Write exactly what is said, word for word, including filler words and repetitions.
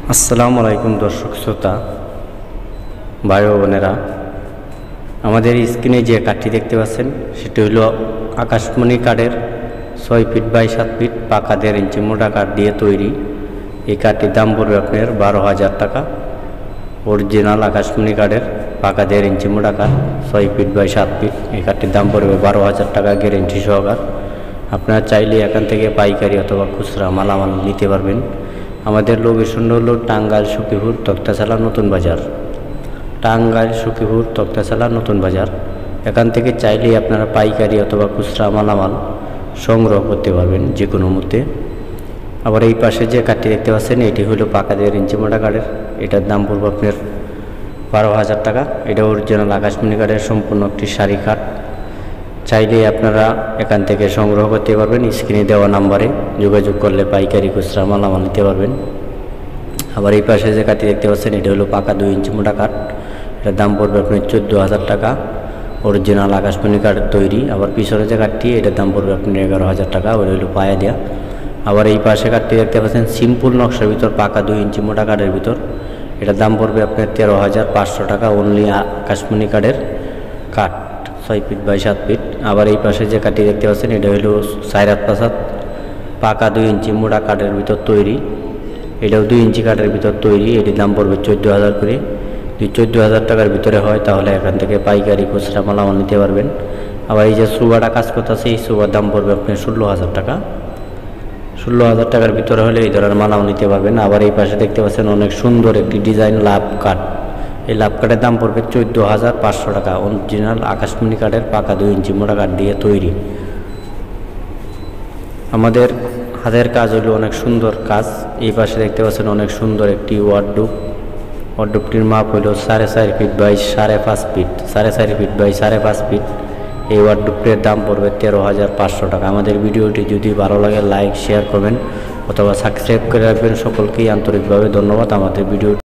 আসসালামু আলাইকুম দর্শক শ্রোতা ভাই ও বোনেরা, আমাদের স্ক্রিনে যে কাঠটি দেখতে পাচ্ছেন সেটি হলো আকাশমণি কাঠের ছয় ফিট বাই সাত ফিট পাকা দেড় ইঞ্চি মোটা কাঠ দিয়ে তৈরি। এই কাঠটির দাম পড়বে আপনার বারো হাজার টাকা। অরিজিনাল আকাশমণি কাঠের পাকা দেড় ইঞ্চি মোটা কাঠ ছয় ফিট বাই সাত ফিট, এই কাঠটির দাম পড়বে বারো হাজার টাকা গ্যারেন্টি সহকার। আপনারা চাইলে এখান থেকে পাইকারি অথবা খুচরা মালামাল নিতে পারবেন। আমাদের লোকেশন হলো টাঙ্গাইল সখীপুর তক্তাশালা নতুন বাজার। টাঙ্গাইল সখীপুর তক্তাশালা নতুন বাজার। এখান থেকে চাইলেই আপনারা পাইকারি অথবা খুচরা মালামাল সংগ্রহ করতে পারবেন যে কোনো মুহূর্তে। আবার এই পাশে যে কাঠটি দেখতে পাচ্ছেন এটি হলো পাকা দেড় ইঞ্চি মোটা কাঠের, এটার দাম পড়বে আপনার বারো হাজার টাকা। এটা অরিজিনাল আকাশমণি কাঠের সম্পূর্ণ একটি সারি কাঠ। চাইলেই আপনারা এখান থেকে সংগ্রহ করতে পারবেন। স্ক্রিনে দেওয়া নাম্বারে যোগাযোগ করলে পাইকারি খুচরা মালামাল নিতে পারবেন। আবার এই পাশে যে কাঠটি দেখতে পাচ্ছেন এটা হলো পাকা দুই ইঞ্চি মোটা কাঠ, এটার দাম পড়বে আপনার চোদ্দো হাজার টাকা। অরিজিনাল আকাশমণি কাঠের তৈরি। আবার পিছনে যে কাঠটি এটার দাম পড়বে আপনার এগারো হাজার টাকা, ওটা হলো পায়া দেওয়া। আবার এই পাশে কাঠটি দেখতে পাচ্ছেন সিম্পল নকশার ভিতর পাকা দুই ইঞ্চি মোটা কাঠের ভিতর, এটার দাম পড়বে আপনার তেরো হাজার পাঁচশো টাকা। অনলি আকাশমণি কাঠের কাঠ ছয় ফিট বাই সাত ফিট। আবার এই পাশে যে কাঠটি দেখতে পাচ্ছেন এটা হলো সাইরাত প্রাসাদ পাকা দুই ইঞ্চি মোটা কাঠের ভিতর তৈরি, এটাও দুই ইঞ্চি কাঠের ভিতর তৈরি। এটির দাম পড়বে চোদ্দো হাজার করে। যদি চোদ্দো হাজার টাকার ভিতরে হয় তাহলে এখান থেকে পাইকারি খুচরা মালামাল নিতে পারবেন। আবার এই যে সুবাটা কাজ করতেছে এই সুবার দাম পড়বে আপনার ষোলো হাজার টাকা। ষোলো হাজার টাকার ভিতরে হলে এই ধরনের মালামাল নিতে পারবেন। আবার এই পাশে দেখতে পাচ্ছেন অনেক সুন্দর একটি ডিজাইন লাভ কাঠ, এই লাভ কাঠের দাম পড়বে চোদ্দো হাজার পাঁচশো টাকা। অরিজিনাল আকাশমণি কাঠের পাকা দুই ইঞ্চি মোটা কাঠ দিয়ে তৈরি। আমাদের হাতের কাজ হলো অনেক সুন্দর কাজ। এই পাশে দেখতে পাচ্ছেন অনেক সুন্দর একটি ওয়ার্ডরোব। ওয়ার্ডরোবটির মাপ হলো সাড়ে চার ফিট বাই সাড়ে পাঁচ ফিট সাড়ে চার ফিট বাই সাড়ে পাঁচ ফিট। এই ওয়ার্ডরোবটির দাম পড়বে তেরো হাজার পাঁচশো টাকা। আমাদের ভিডিওটি যদি ভালো লাগে লাইক শেয়ার করবেন অথবা সাবস্ক্রাইব করে রাখবেন। সকলকেই আন্তরিকভাবে ধন্যবাদ। আমাদের ভিডিও